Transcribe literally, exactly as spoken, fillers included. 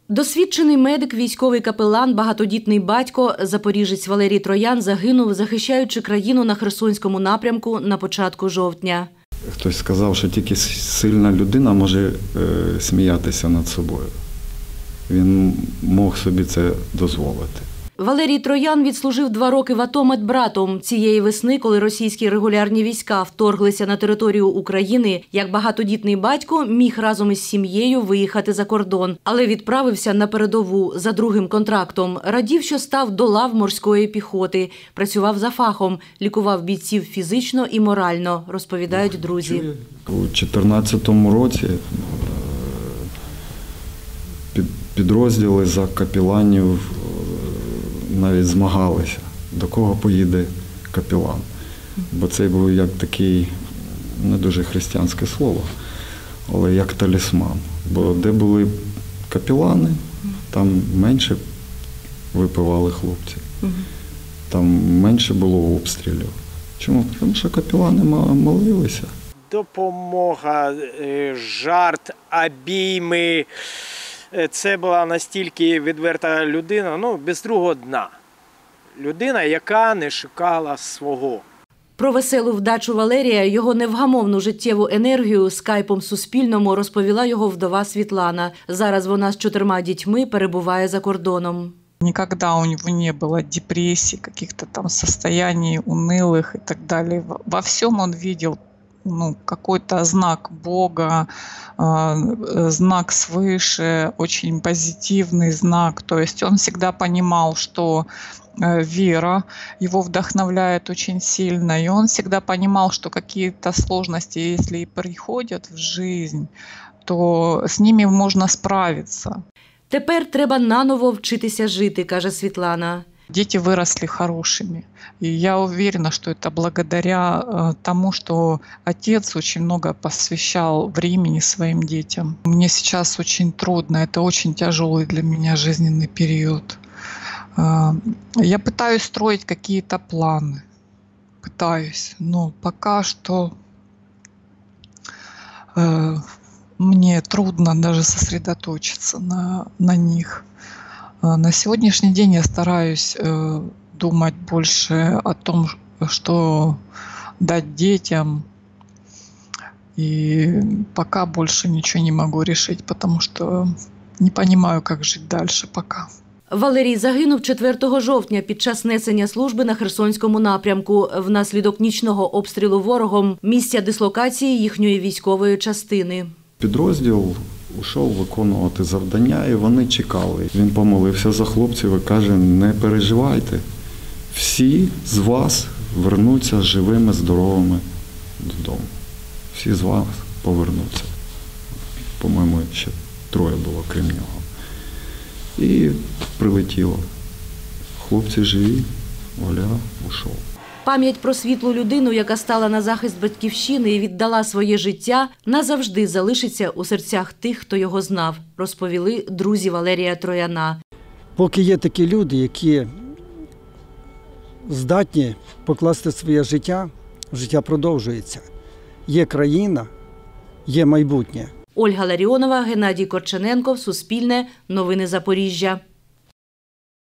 Досвідчений медик, військовий капелан, багатодітний батько, запоріжець Валерій Троян загинув, захищаючи країну на Херсонському напрямку на початку жовтня. Хтось сказав, що тільки сильна людина може е, сміятися над собою. Він мог собі це дозволити. Валерій Троян відслужив два роки в АТО медбратом. Цієї весни, коли російські регулярні війська вторглися на територію України, як багатодітний батько міг разом із сім'єю виїхати за кордон, але відправився на передову за другим контрактом. Радів, що став до лав морської піхоти. Працював за фахом, лікував бійців фізично і морально, розповідають друзі. У дві тисячі чотирнадцятому році підрозділи за капеланів навіть змагалися, до кого поїде капелан. Бо це був як такий, не дуже християнське слово, але як талісман. Бо де були капелани, там менше випивали хлопці, там менше було обстрілів. Чому? Тому що капелани молилися. Допомога, жарт, обійми. Це була настільки відверта людина, ну, без другого дна. Людина, яка не шукала свого. Про веселу вдачу Валерія, його невгамовну життєву енергію скайпом Суспільному розповіла його вдова Світлана. Зараз вона з чотирма дітьми перебуває за кордоном. Никогда у него не было депрессий, каких-то там состояний унылых и так далее. Во всем он видел ну, какой-то знак Бога, э, знак свыше, очень позитивный знак. То есть он всегда понимал, что э, вера его вдохновляет очень сильно. И он всегда понимал, что какие-то сложности, если и приходят в жизнь, то с ними можно справиться. Тепер треба наново вчитися жити, каже Світлана. Дети выросли хорошими. И я уверена, что это благодаря э, тому, что отец очень много посвящал времени своим детям. Мне сейчас очень трудно, это очень тяжелый для меня жизненный период. Э, я пытаюсь строить какие-то планы. Пытаюсь, но пока что э, мне трудно даже сосредоточиться на, на них. На сегодняшний день я стараюсь э, думать больше о том, что дать детям. И пока больше ничего не могу решить, потому что не понимаю, как жить дальше пока. Валерій загинув четвертого жовтня під час несення служби на Херсонському напрямку внаслідок нічного обстрілу ворогом місця дислокації їхньої військової частини. Підрозділ ушов виконувати завдання, і вони чекали. Він помолився за хлопців і каже, не переживайте, всі з вас вернуться живими, здоровими додому. Всі з вас повернуться. По-моєму, ще троє було, крім нього. І прилетіло. Хлопці живі, Оля ушов. Пам'ять про світлу людину, яка стала на захист батьківщини і віддала своє життя, назавжди залишиться у серцях тих, хто його знав, розповіли друзі Валерія Трояна. Поки є такі люди, які здатні покласти своє життя, життя продовжується. Є країна, є майбутнє. Ольга Ларіонова, Геннадій Корчененко, Суспільне, Новини Запоріжжя.